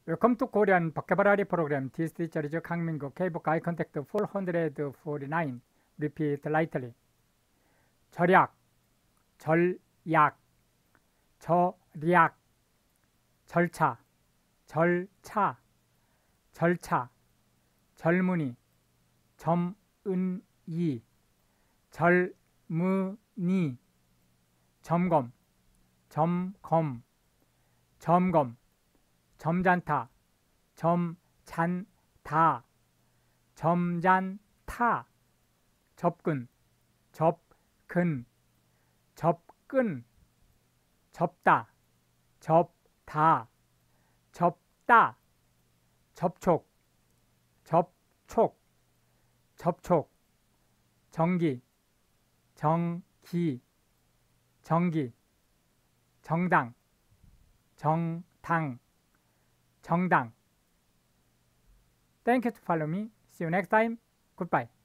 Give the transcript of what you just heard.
Welcome to Korean vocabulary program. This teacher is Kang Min-gu. K-book eye contact 449. Repeat lightly. 절약, 절약, 절약, 절차, 절차, 절차, 젊은이, 점은이, 젊은이, 점검, 점검, 점검, 점잔타, 점잔타, 점잔타, 접근, 접근, 접근, 접다, 접다, 접다, 접촉, 접촉, 접촉, 정기, 정기, 정기, 정당, 정당, 정당. Thank you to follow me. See you next time. Goodbye.